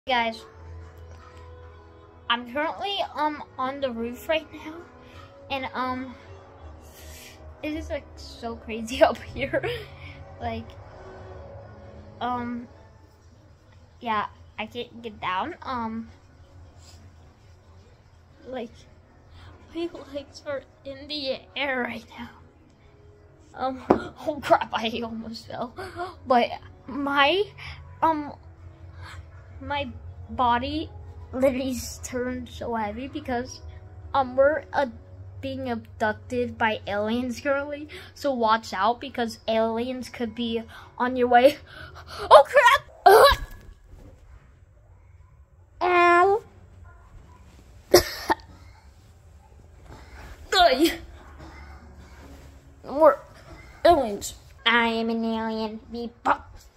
Guys, I'm currently on the roof right now, and it is like so crazy up here. Like yeah, I can't get down. Like my legs are in the air right now. Oh crap, I almost fell. But my my body literally turned so heavy because we're being abducted by aliens currently, so watch out because aliens could be on your way. Oh crap! More aliens. I am an alien. Beep.